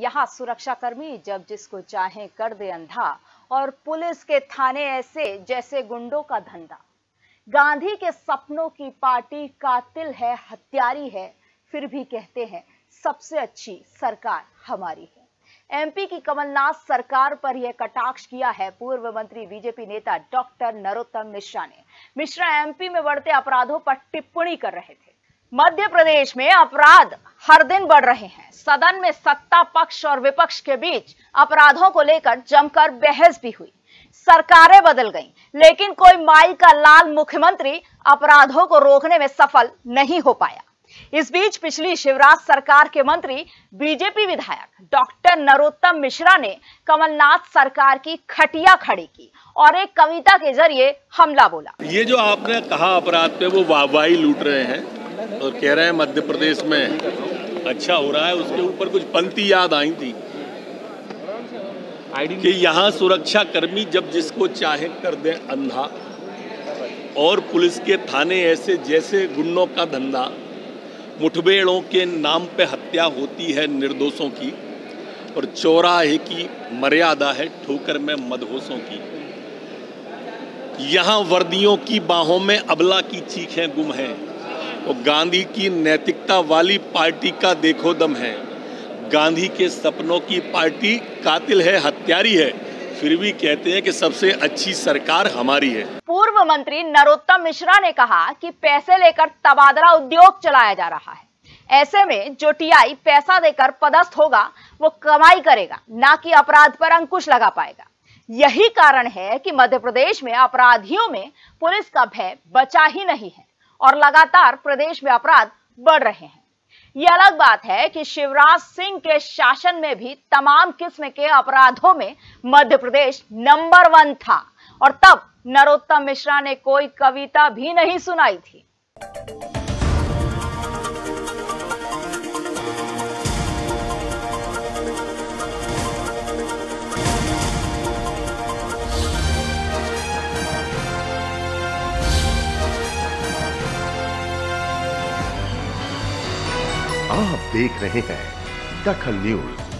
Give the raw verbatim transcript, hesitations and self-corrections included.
यहाँ सुरक्षाकर्मी जब जिसको चाहे कर दे अंधा और पुलिस के थाने ऐसे जैसे गुंडों का धंधा। गांधी के सपनों की पार्टी कातिल है, हत्यारी है, फिर भी कहते हैं सबसे अच्छी सरकार हमारी है। एमपी की कमलनाथ सरकार पर यह कटाक्ष किया है पूर्व मंत्री बीजेपी नेता डॉक्टर नरोत्तम मिश्रा ने। मिश्रा एमपी में बढ़ते अपराधों पर टिप्पणी कर रहे थे। मध्य प्रदेश में अपराध हर दिन बढ़ रहे हैं। सदन में सत्ता पक्ष और विपक्ष के बीच अपराधों को लेकर जमकर बहस भी हुई। सरकारें बदल गईं, लेकिन कोई माई का लाल मुख्यमंत्री अपराधों को रोकने में सफल नहीं हो पाया। इस बीच पिछली शिवराज सरकार के मंत्री बीजेपी विधायक डॉक्टर नरोत्तम मिश्रा ने कमलनाथ सरकार की खटिया खड़ी की और एक कविता के जरिए हमला बोला। ये जो आपने कहा अपराध पे वो वाहवाही लूट रहे हैं और कह रहे हैं मध्य प्रदेश में अच्छा हो रहा है, उसके ऊपर कुछ पंक्ति याद आई थी कि यहाँ सुरक्षा कर्मी जब जिसको चाहे कर दे अंधा और पुलिस के थाने ऐसे जैसे गुंडों का धंधा। मुठभेड़ों के नाम पे हत्या होती है निर्दोषों की और चौराहे की मर्यादा है ठोकर में मदहोशों की। यहाँ वर्दियों की बाहों में अबला की चीखें गुम हैं और गांधी की नैतिकता वाली पार्टी का देखो दम है। गांधी के सपनों की पार्टी कातिल है, हत्यारी है, फिर भी कहते हैं कि सबसे अच्छी सरकार हमारी है। पूर्व मंत्री नरोत्तम मिश्रा ने कहा कि पैसे लेकर तबादला उद्योग चलाया जा रहा है। ऐसे में जो टीआई पैसा देकर पदस्थ होगा वो कमाई करेगा, ना कि अपराध पर अंकुश लगा पाएगा। यही कारण है कि मध्य प्रदेश में अपराधियों में पुलिस का भय बचा ही नहीं है और लगातार प्रदेश में अपराध बढ़ रहे हैं। ये अलग बात है कि शिवराज सिंह के शासन में भी तमाम किस्म के अपराधों में मध्य प्रदेश नंबर वन था और तब नरोत्तम मिश्रा ने कोई कविता भी नहीं सुनाई थी। आप देख रहे हैं दखल न्यूज।